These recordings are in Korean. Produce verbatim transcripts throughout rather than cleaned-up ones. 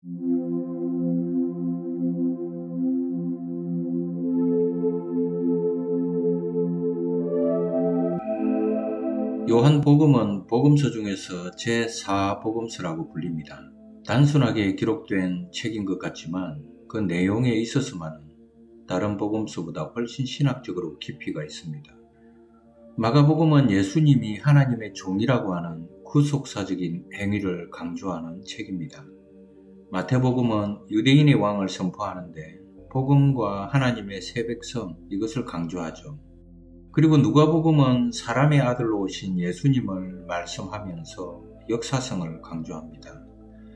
요한복음은 복음서 중에서 제사 복음서라고 불립니다. 단순하게 기록된 책인 것 같지만 그 내용에 있어서만은 다른 복음서보다 훨씬 신학적으로 깊이가 있습니다. 마가복음은 예수님이 하나님의 종이라고 하는 구속사적인 행위를 강조하는 책입니다. 마태복음은 유대인의 왕을 선포하는데 복음과 하나님의 새 백성 이것을 강조하죠. 그리고 누가복음은 사람의 아들로 오신 예수님을 말씀하면서 역사성을 강조합니다.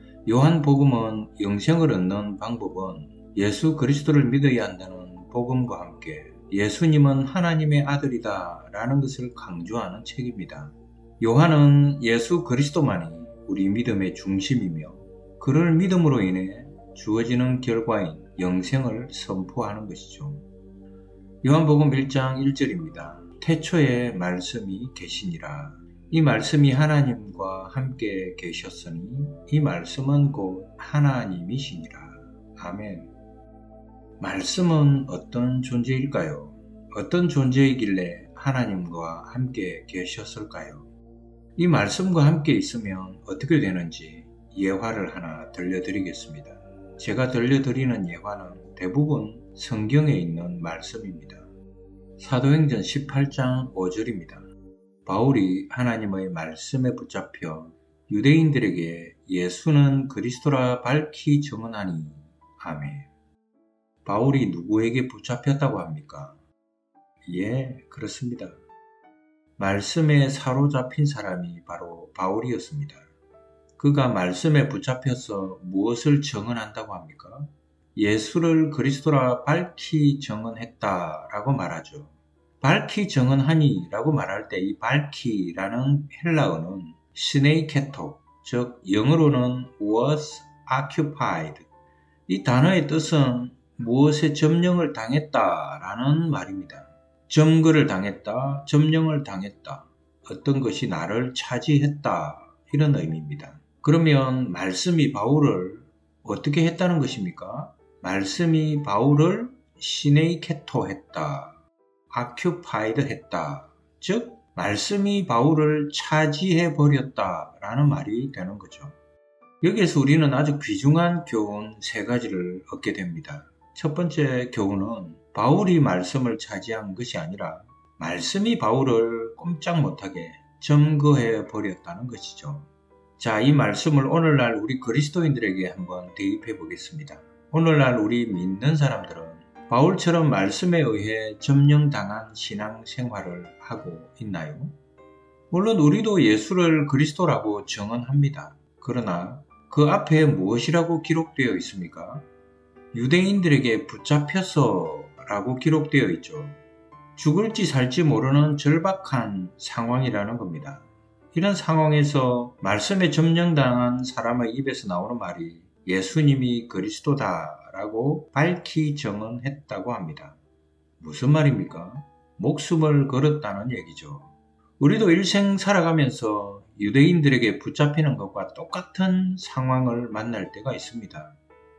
요한복음은 영생을 얻는 방법은 예수 그리스도를 믿어야 한다는 복음과 함께 예수님은 하나님의 아들이다 라는 것을 강조하는 책입니다. 요한은 예수 그리스도만이 우리 믿음의 중심이며 그를 믿음으로 인해 주어지는 결과인 영생을 선포하는 것이죠. 요한복음 일 장 일 절입니다. 태초에 말씀이 계시니라. 이 말씀이 하나님과 함께 계셨으니 이 말씀은 곧 하나님이시니라. 아멘. 말씀은 어떤 존재일까요? 어떤 존재이길래 하나님과 함께 계셨을까요? 이 말씀과 함께 있으면 어떻게 되는지 예화를 하나 들려드리겠습니다. 제가 들려드리는 예화는 대부분 성경에 있는 말씀입니다. 사도행전 십팔 장 오 절입니다. 바울이 하나님의 말씀에 붙잡혀 유대인들에게 예수는 그리스도라 밝히 증언하니. 아멘. 바울이 누구에게 붙잡혔다고 합니까? 예, 그렇습니다. 말씀에 사로잡힌 사람이 바로 바울이었습니다. 그가 말씀에 붙잡혀서 무엇을 증언한다고 합니까? 예수를 그리스도라 밝히 증언했다라고 말하죠. 밝히 증언하니 라고 말할 때 이 밝히라는 헬라어는 시네이케토, 즉 영어로는 was occupied. 이 단어의 뜻은 무엇에 점령을 당했다라는 말입니다. 점거를 당했다, 점령을 당했다, 어떤 것이 나를 차지했다 이런 의미입니다. 그러면 말씀이 바울을 어떻게 했다는 것입니까? 말씀이 바울을 시네이케토 했다, occupied 했다, 즉 말씀이 바울을 차지해 버렸다 라는 말이 되는 거죠. 여기에서 우리는 아주 귀중한 교훈 세 가지를 얻게 됩니다. 첫 번째 교훈은 바울이 말씀을 차지한 것이 아니라 말씀이 바울을 꼼짝 못하게 점거해 버렸다는 것이죠. 자, 이 말씀을 오늘날 우리 그리스도인들에게 한번 대입해 보겠습니다. 오늘날 우리 믿는 사람들은 바울처럼 말씀에 의해 점령당한 신앙생활을 하고 있나요? 물론 우리도 예수를 그리스도라고 증언합니다. 그러나 그 앞에 무엇이라고 기록되어 있습니까? 유대인들에게 붙잡혀서 라고 기록되어 있죠. 죽을지 살지 모르는 절박한 상황이라는 겁니다. 이런 상황에서 말씀에 점령당한 사람의 입에서 나오는 말이 예수님이 그리스도다 라고 밝히 증언했다고 합니다. 무슨 말입니까? 목숨을 걸었다는 얘기죠. 우리도 일생 살아가면서 유대인들에게 붙잡히는 것과 똑같은 상황을 만날 때가 있습니다.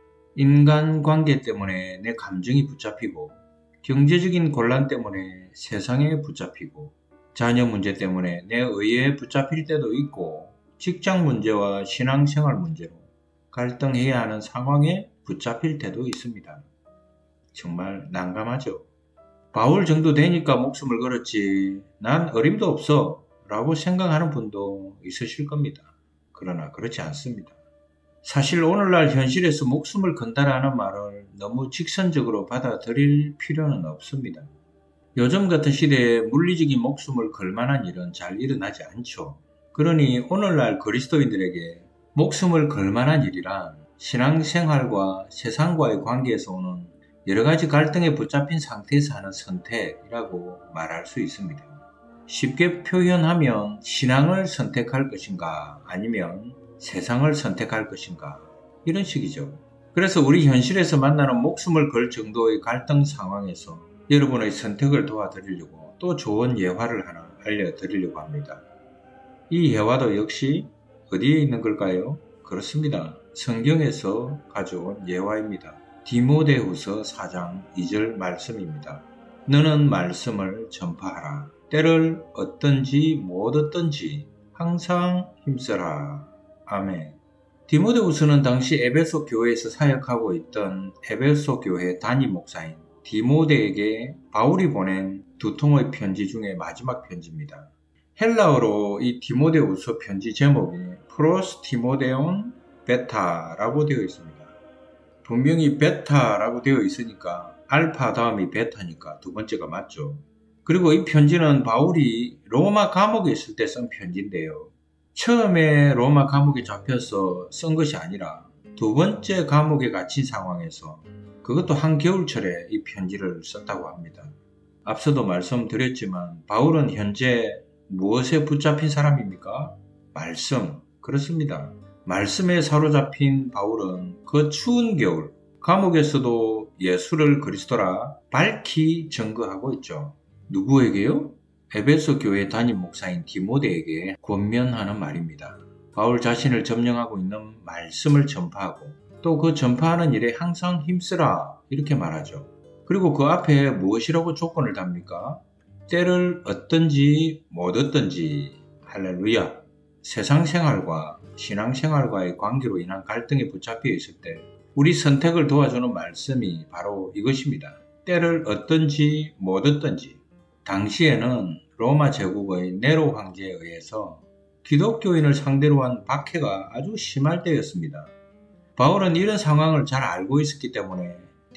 인간관계 때문에 내 감정이 붙잡히고, 경제적인 곤란 때문에 세상에 붙잡히고, 자녀 문제 때문에 내 의에 붙잡힐 때도 있고, 직장 문제와 신앙생활 문제로 갈등해야 하는 상황에 붙잡힐 때도 있습니다. 정말 난감하죠. 바울 정도 되니까 목숨을 걸었지 난 어림도 없어 라고 생각하는 분도 있으실 겁니다. 그러나 그렇지 않습니다. 사실 오늘날 현실에서 목숨을 건다라는 말을 너무 직선적으로 받아들일 필요는 없습니다. 요즘 같은 시대에 물리적인 목숨을 걸 만한 일은 잘 일어나지 않죠. 그러니 오늘날 그리스도인들에게 목숨을 걸 만한 일이란 신앙생활과 세상과의 관계에서 오는 여러가지 갈등에 붙잡힌 상태에서 하는 선택이라고 말할 수 있습니다. 쉽게 표현하면 신앙을 선택할 것인가 아니면 세상을 선택할 것인가 이런 식이죠. 그래서 우리 현실에서 만나는 목숨을 걸 정도의 갈등 상황에서 여러분의 선택을 도와드리려고 또 좋은 예화를 하나 알려드리려고 합니다. 이 예화도 역시 어디에 있는 걸까요? 그렇습니다. 성경에서 가져온 예화입니다. 디모데후서 사 장 이 절 말씀입니다. 너는 말씀을 전파하라. 때를 얻든지 못 얻든지 항상 힘써라. 아멘. 디모데후서는 당시 에베소 교회에서 사역하고 있던 에베소 교회 담임 목사인 디모데에게 바울이 보낸 두 통의 편지 중에 마지막 편지입니다. 헬라어로 이 디모데후서 편지 제목이 프로스 디모데온 베타라고 되어 있습니다. 분명히 베타라고 되어 있으니까 알파 다음이 베타니까 두 번째가 맞죠. 그리고 이 편지는 바울이 로마 감옥에 있을 때 쓴 편지인데요. 처음에 로마 감옥에 잡혀서 쓴 것이 아니라 두 번째 감옥에 갇힌 상황에서 그것도 한겨울철에 이 편지를 썼다고 합니다. 앞서도 말씀드렸지만 바울은 현재 무엇에 붙잡힌 사람입니까? 말씀. 그렇습니다. 말씀에 사로잡힌 바울은 그 추운 겨울 감옥에서도 예수를 그리스도라 밝히 증거하고 있죠. 누구에게요? 에베소 교회 담임 목사인 디모데에게 권면하는 말입니다. 바울 자신을 점령하고 있는 말씀을 전파하고 또 그 전파하는 일에 항상 힘쓰라 이렇게 말하죠. 그리고 그 앞에 무엇이라고 조건을 답니까? 때를 얻든지 못 얻든지. 할렐루야. 세상 생활과 신앙 생활과의 관계로 인한 갈등에 붙잡혀 있을 때 우리 선택을 도와주는 말씀이 바로 이것입니다. 때를 얻든지 못 얻든지. 당시에는 로마 제국의 네로 황제에 의해서 기독교인을 상대로 한 박해가 아주 심할 때였습니다. 바울은 이런 상황을 잘 알고 있었기 때문에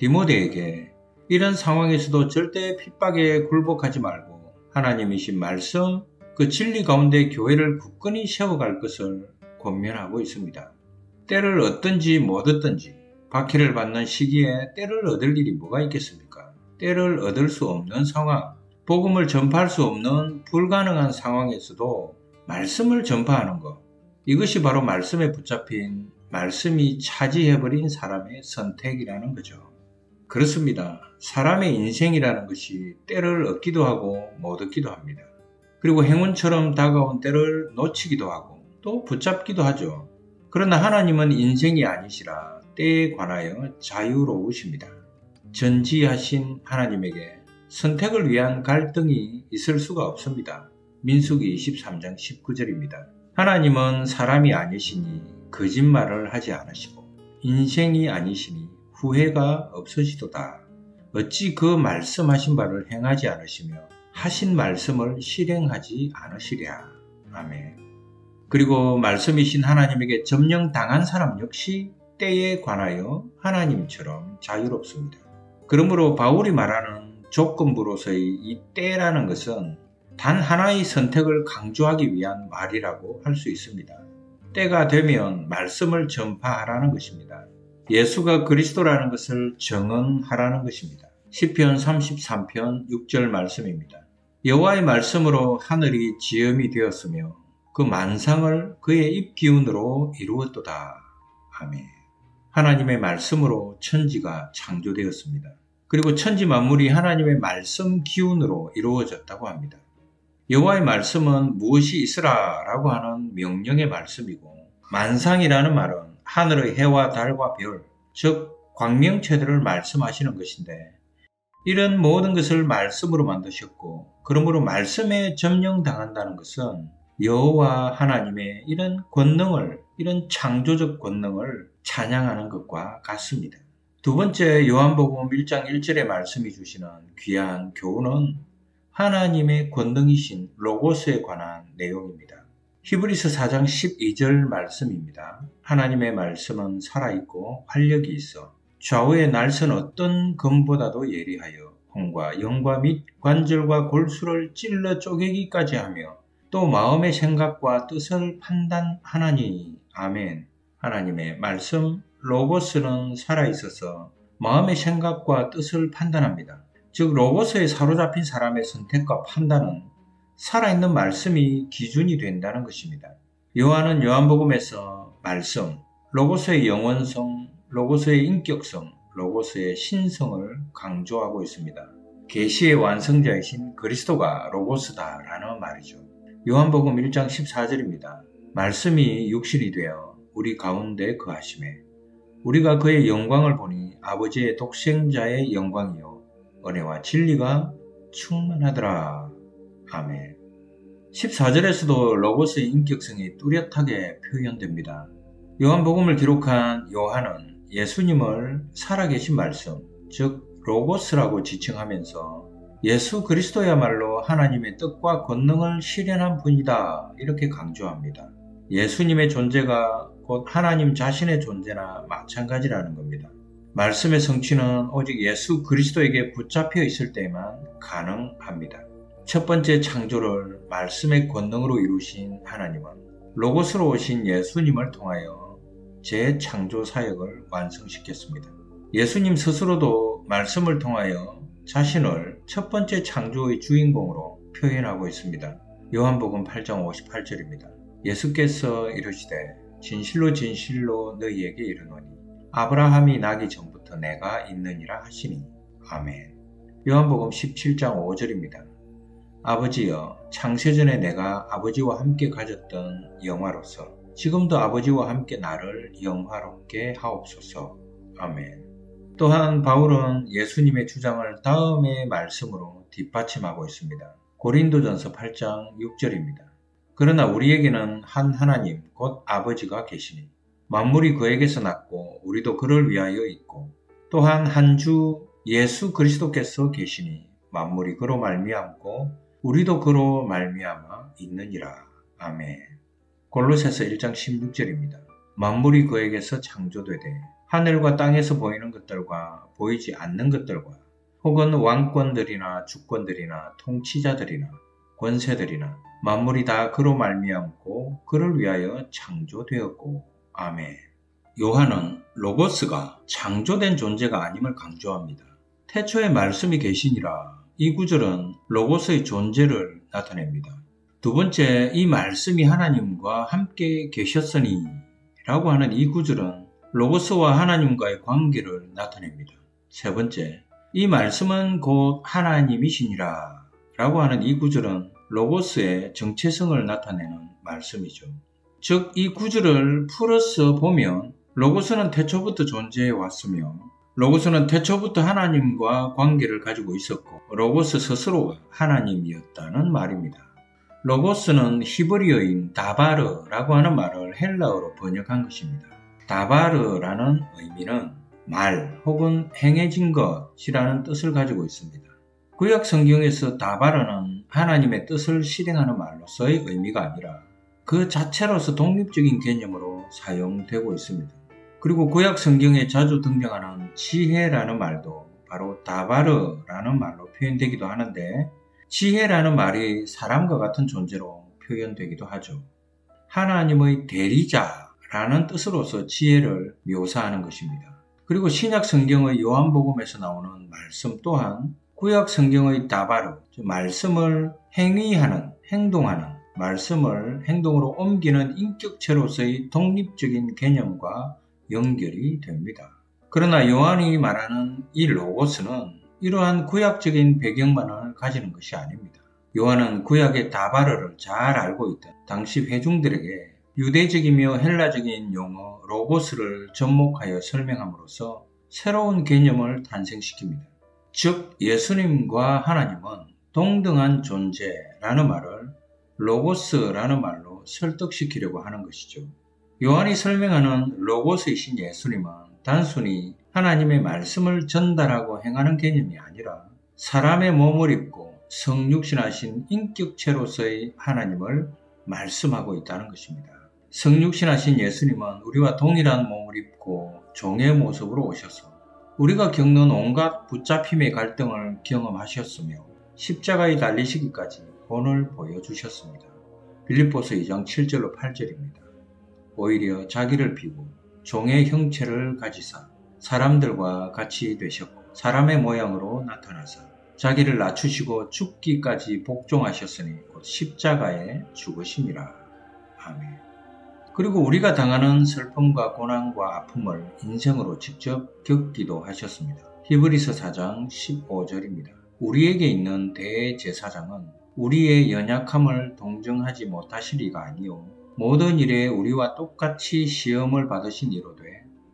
디모데에게 이런 상황에서도 절대 핍박에 굴복하지 말고 하나님이신 말씀, 그 진리 가운데 교회를 굳건히 세워갈 것을 권면하고 있습니다. 때를 얻든지 못 얻든지 박해를 받는 시기에 때를 얻을 일이 뭐가 있겠습니까? 때를 얻을 수 없는 상황, 복음을 전파할 수 없는 불가능한 상황에서도 말씀을 전파하는 것, 이것이 바로 말씀에 붙잡힌 말씀이 차지해버린 사람의 선택이라는 거죠. 그렇습니다. 사람의 인생이라는 것이 때를 얻기도 하고 못 얻기도 합니다. 그리고 행운처럼 다가온 때를 놓치기도 하고 또 붙잡기도 하죠. 그러나 하나님은 인생이 아니시라 때에 관하여 자유로우십니다. 전지하신 하나님에게 선택을 위한 갈등이 있을 수가 없습니다. 민수기 이십삼 장 십구 절입니다. 하나님은 사람이 아니시니 거짓말을 하지 않으시고 인생이 아니시니 후회가 없으시도다. 어찌 그 말씀하신 바를 행하지 않으시며 하신 말씀을 실행하지 않으시랴. 아멘. 그리고 말씀이신 하나님에게 점령당한 사람 역시 때에 관하여 하나님처럼 자유롭습니다. 그러므로 바울이 말하는 조건부로서의 이 때라는 것은 단 하나의 선택을 강조하기 위한 말이라고 할 수 있습니다. 때가 되면 말씀을 전파하라는 것입니다. 예수가 그리스도라는 것을 증언하라는 것입니다. 시편 삼십삼 편 육 절 말씀입니다. 여호와의 말씀으로 하늘이 지음이 되었으며 그 만상을 그의 입기운으로 이루었도다. 아멘. 하나님의 말씀으로 천지가 창조되었습니다. 그리고 천지 만물이 하나님의 말씀 기운으로 이루어졌다고 합니다. 여호와의 말씀은 무엇이 있으라 라고 하는 명령의 말씀이고, 만상이라는 말은 하늘의 해와 달과 별, 즉 광명체들을 말씀하시는 것인데, 이런 모든 것을 말씀으로 만드셨고 그러므로 말씀에 점령당한다는 것은 여호와 하나님의 이런 권능을, 이런 창조적 권능을 찬양하는 것과 같습니다. 두 번째, 요한복음 일 장 일 절에 말씀이 주시는 귀한 교훈은 하나님의 권능이신 로고스에 관한 내용입니다. 히브리서 사 장 십이 절 말씀입니다. 하나님의 말씀은 살아있고 활력이 있어 좌우의 날선 어떤 검보다도 예리하여 혼과 영과 및 관절과 골수를 찔러 쪼개기까지 하며 또 마음의 생각과 뜻을 판단하나니. 아멘. 하나님의 말씀 로고스는 살아있어서 마음의 생각과 뜻을 판단합니다. 즉 로고스에 사로잡힌 사람의 선택과 판단은 살아있는 말씀이 기준이 된다는 것입니다. 요한은 요한복음에서 말씀, 로고스의 영원성, 로고스의 인격성, 로고스의 신성을 강조하고 있습니다. 계시의 완성자이신 그리스도가 로고스다라는 말이죠. 요한복음 일 장 십사 절입니다. 말씀이 육신이 되어 우리 가운데 거하심에 우리가 그의 영광을 보니 아버지의 독생자의 영광이요 은혜와 진리가 충만하더라. 아멘. 십사 절에서도 로고스의 인격성이 뚜렷하게 표현됩니다. 요한복음을 기록한 요한은 예수님을 살아계신 말씀, 즉 로고스라고 지칭하면서 예수 그리스도야말로 하나님의 뜻과 권능을 실현한 분이다 이렇게 강조합니다. 예수님의 존재가 곧 하나님 자신의 존재나 마찬가지라는 겁니다. 말씀의 성취는 오직 예수 그리스도에게 붙잡혀 있을 때만 가능합니다. 첫 번째 창조를 말씀의 권능으로 이루신 하나님은 로고스로 오신 예수님을 통하여 재창조 사역을 완성시켰습니다. 예수님 스스로도 말씀을 통하여 자신을 첫 번째 창조의 주인공으로 표현하고 있습니다. 요한복음 팔 장 오십팔 절입니다. 예수께서 이르시되 진실로 진실로 너희에게 이르노니 아브라함이 나기 전부터 내가 있느니라 하시니 아멘. 요한복음 십칠 장 오 절입니다. 아버지여 창세전에 내가 아버지와 함께 가졌던 영화로서 지금도 아버지와 함께 나를 영화롭게 하옵소서. 아멘. 또한 바울은 예수님의 주장을 다음의 말씀으로 뒷받침하고 있습니다. 고린도전서 팔 장 육 절입니다. 그러나 우리에게는 한 하나님 곧 아버지가 계시니 만물이 그에게서 났고 우리도 그를 위하여 있고 또한 한 주 예수 그리스도께서 계시니 만물이 그로 말미암고 우리도 그로 말미암아 있느니라. 아멘. 골로새서 일 장 십육 절입니다. 만물이 그에게서 창조되되 하늘과 땅에서 보이는 것들과 보이지 않는 것들과 혹은 왕권들이나 주권들이나 통치자들이나 권세들이나 만물이 다 그로 말미암고 그를 위하여 창조되었고 아멘. 요한은 로고스가 창조된 존재가 아님을 강조합니다. 태초에 말씀이 계시니라. 이 구절은 로고스의 존재를 나타냅니다. 두 번째, 이 말씀이 하나님과 함께 계셨으니 라고 하는 이 구절은 로고스와 하나님과의 관계를 나타냅니다. 세 번째, 이 말씀은 곧 하나님이시니라 라고 하는 이 구절은 로고스의 정체성을 나타내는 말씀이죠. 즉, 이 구절을 풀어서 보면 로고스는 태초부터 존재해 왔으며 로고스는 태초부터 하나님과 관계를 가지고 있었고 로고스 스스로가 하나님이었다는 말입니다. 로고스는 히브리어인 다바르라고 하는 말을 헬라어로 번역한 것입니다. 다바르라는 의미는 말 혹은 행해진 것이라는 뜻을 가지고 있습니다. 구약 성경에서 다바르는 하나님의 뜻을 실행하는 말로서의 의미가 아니라 그 자체로서 독립적인 개념으로 사용되고 있습니다. 그리고 구약 성경에 자주 등장하는 지혜라는 말도 바로 다바르라는 말로 표현되기도 하는데 지혜라는 말이 사람과 같은 존재로 표현되기도 하죠. 하나님의 대리자라는 뜻으로서 지혜를 묘사하는 것입니다. 그리고 신약 성경의 요한복음에서 나오는 말씀 또한 구약 성경의 다바르, 즉 말씀을 행위하는, 행동하는, 말씀을 행동으로 옮기는 인격체로서의 독립적인 개념과 연결이 됩니다. 그러나 요한이 말하는 이 로고스는 이러한 구약적인 배경만을 가지는 것이 아닙니다. 요한은 구약의 다바르를 잘 알고 있던 당시 회중들에게 유대적이며 헬라적인 용어 로고스를 접목하여 설명함으로써 새로운 개념을 탄생시킵니다. 즉 예수님과 하나님은 동등한 존재라는 말을 로고스라는 말로 설득시키려고 하는 것이죠. 요한이 설명하는 로고스이신 예수님은 단순히 하나님의 말씀을 전달하고 행하는 개념이 아니라 사람의 몸을 입고 성육신하신 인격체로서의 하나님을 말씀하고 있다는 것입니다. 성육신하신 예수님은 우리와 동일한 몸을 입고 종의 모습으로 오셔서 우리가 겪는 온갖 붙잡힘의 갈등을 경험하셨으며 십자가에 달리시기까지 본을 보여주셨습니다. 빌립보서 이 장 칠 절로 팔 절입니다. 오히려 자기를 비고 종의 형체를 가지사 사람들과 같이 되셨고 사람의 모양으로 나타나사 자기를 낮추시고 죽기까지 복종하셨으니 곧 십자가에 죽으심이라. 아멘. 그리고 우리가 당하는 슬픔과 고난과 아픔을 인생으로 직접 겪기도 하셨습니다. 히브리서 사 장 십오 절입니다. 우리에게 있는 대제사장은 우리의 연약함을 동정하지 못하시리가 아니요 모든 일에 우리와 똑같이 시험을 받으신 이로되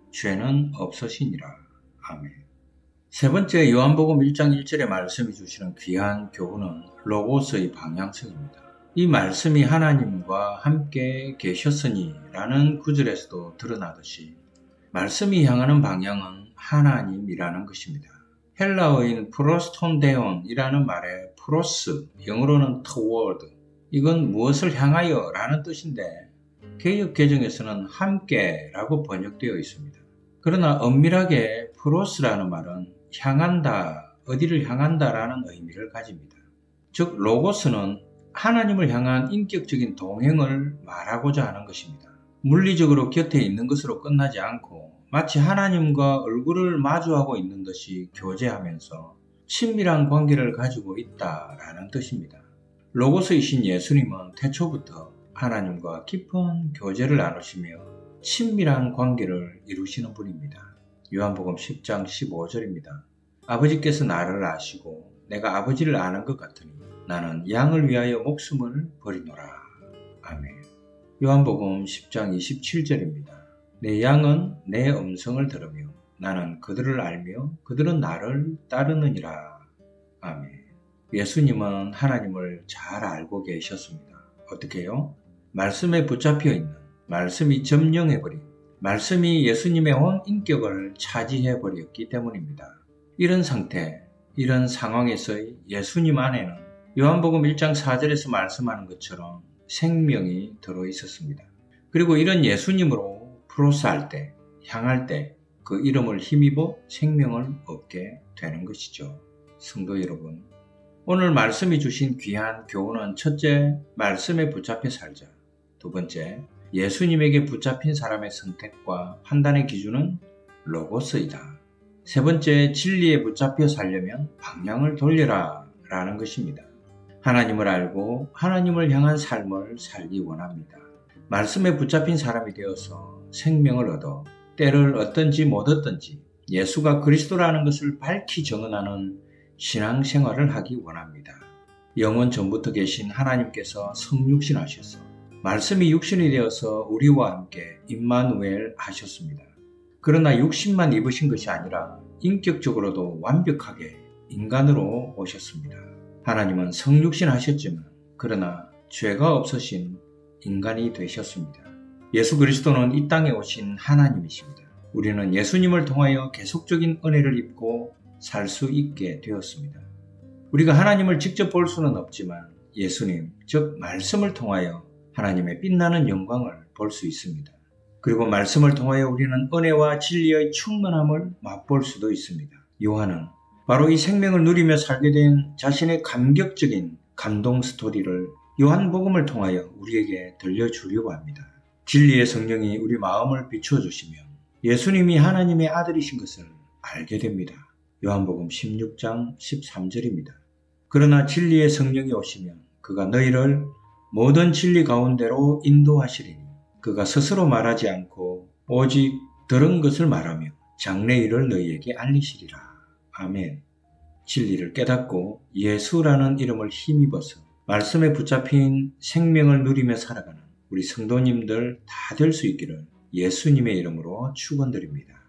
죄는 없으시니라. 아멘. 세 번째, 요한복음 일 장 일 절에 말씀이 주시는 귀한 교훈은 로고스의 방향성입니다. 이 말씀이 하나님과 함께 계셨으니 라는 구절에서도 드러나듯이 말씀이 향하는 방향은 하나님이라는 것입니다. 헬라어인 프로스톤데온이라는 말의 프로스, 영어로는 toward, 이건 무엇을 향하여 라는 뜻인데 개역 개정에서는 함께 라고 번역되어 있습니다. 그러나 엄밀하게 프로스라는 말은 향한다, 어디를 향한다 라는 의미를 가집니다. 즉 로고스는 하나님을 향한 인격적인 동행을 말하고자 하는 것입니다. 물리적으로 곁에 있는 것으로 끝나지 않고 마치 하나님과 얼굴을 마주하고 있는 듯이 교제하면서 친밀한 관계를 가지고 있다라는 뜻입니다. 로고스이신 예수님은 태초부터 하나님과 깊은 교제를 나누시며 친밀한 관계를 이루시는 분입니다. 요한복음 십 장 십오 절입니다. 아버지께서 나를 아시고 내가 아버지를 아는 것 같으니 나는 양을 위하여 목숨을 버리노라. 아멘. 요한복음 십 장 이십칠 절입니다. 내 양은 내 음성을 들으며 나는 그들을 알며 그들은 나를 따르느니라. 아멘. 예수님은 하나님을 잘 알고 계셨습니다. 어떻게요? 말씀에 붙잡혀 있는, 말씀이 점령해버린, 말씀이 예수님의 온 인격을 차지해버렸기 때문입니다. 이런 상태, 이런 상황에서의 예수님 안에는 요한복음 일 장 사 절에서 말씀하는 것처럼 생명이 들어있었습니다. 그리고 이런 예수님으로 프로스할 때, 향할 때 그 이름을 힘입어 생명을 얻게 되는 것이죠. 성도 여러분, 오늘 말씀이 주신 귀한 교훈은 첫째, 말씀에 붙잡혀 살자. 두 번째, 예수님에게 붙잡힌 사람의 선택과 판단의 기준은 로고스이다. 세 번째, 진리에 붙잡혀 살려면 방향을 돌려라 라는 것입니다. 하나님을 알고 하나님을 향한 삶을 살기 원합니다. 말씀에 붙잡힌 사람이 되어서 생명을 얻어 때를 얻든지 못 얻든지 예수가 그리스도라는 것을 밝히 정언하는 신앙생활을 하기 원합니다. 영원 전부터 계신 하나님께서 성육신 하셔서 말씀이 육신이 되어서 우리와 함께 임마누엘 하셨습니다. 그러나 육신만 입으신 것이 아니라 인격적으로도 완벽하게 인간으로 오셨습니다. 하나님은 성육신 하셨지만 그러나 죄가 없으신 인간이 되셨습니다. 예수 그리스도는 이 땅에 오신 하나님이십니다. 우리는 예수님을 통하여 계속적인 은혜를 입고 살 수 있게 되었습니다. 우리가 하나님을 직접 볼 수는 없지만 예수님, 즉 말씀을 통하여 하나님의 빛나는 영광을 볼 수 있습니다. 그리고 말씀을 통하여 우리는 은혜와 진리의 충만함을 맛볼 수도 있습니다. 요한은 바로 이 생명을 누리며 살게 된 자신의 감격적인 감동 스토리를 요한복음을 통하여 우리에게 들려주려고 합니다. 진리의 성령이 우리 마음을 비춰주시면 예수님이 하나님의 아들이신 것을 알게 됩니다. 요한복음 십육 장 십삼 절입니다. 그러나 진리의 성령이 오시면 그가 너희를 모든 진리 가운데로 인도하시리니 그가 스스로 말하지 않고 오직 들은 것을 말하며 장래일을 너희에게 알리시리라. 아멘. 진리를 깨닫고 예수라는 이름을 힘입어서 말씀에 붙잡힌 생명을 누리며 살아가는 우리 성도님들 다 될 수 있기를 예수님의 이름으로 축원드립니다.